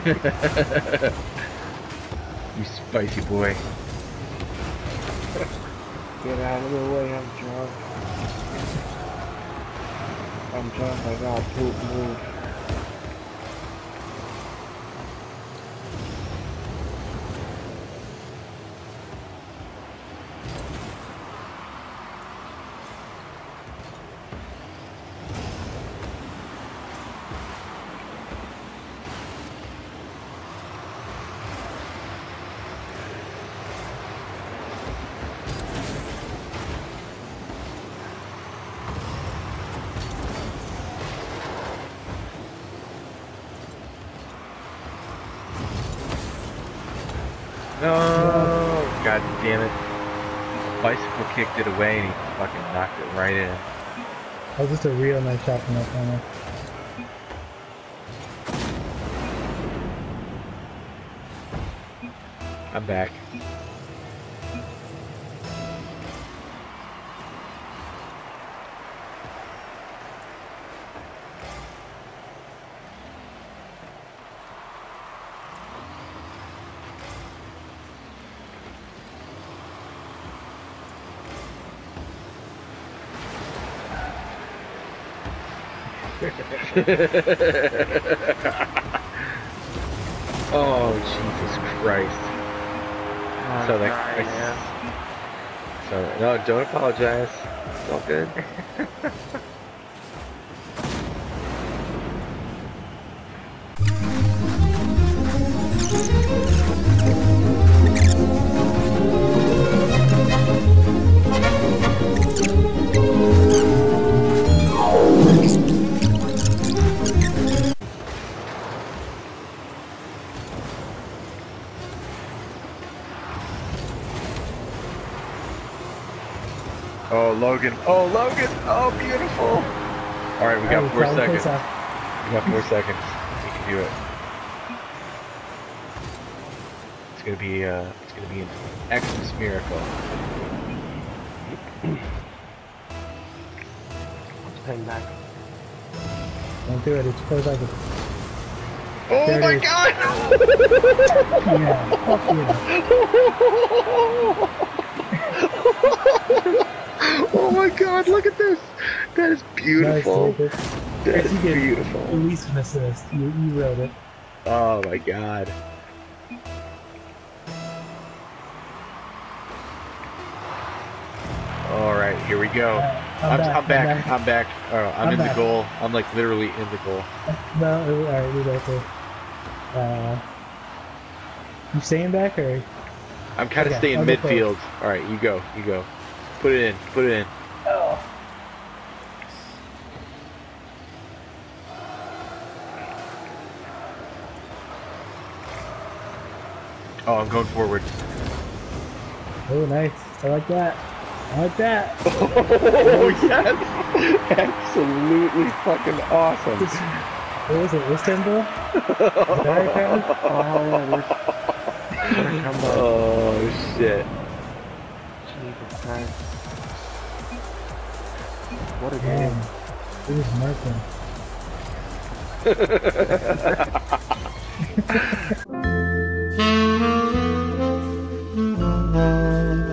You spicy boy. Get out of the way, I'm drunk. I'm drunk, I got poop move. No, god damn it. Bicycle kicked it away and he fucking knocked it right in. That was just a real nice shot from that corner. I'm back. Oh, Jesus Christ. I'm So that crying, so no, don't apologize. It's all good. Oh, Logan. Oh, Logan. Oh, beautiful. All right, we got 4 seconds. We got 4 seconds. We can do it. It's gonna be an Xmas miracle. Hang back. Don't do it, it's 4 seconds. Oh There it my is. god! Yeah, fuck yeah. Oh my god, look at this! That is beautiful. Nice, That is you get beautiful. at least an assist. You wrote it. Oh my god. Alright, here we go. I'm back. I'm back. Oh, I'm in the back. goal. I'm like literally in the goal. No, alright, we're right there. You staying back or? I'm kind of Okay, staying I'll go midfield. Alright, you go. You go. Put it in. Put it in. Oh. Oh, I'm going forward. Oh, nice. I like that. I like that. Oh, yes! Absolutely fucking awesome. What was it? Istanbul? Is that right, Travis? Oh, shit. Jesus Christ. What a Damn. game. It was marking.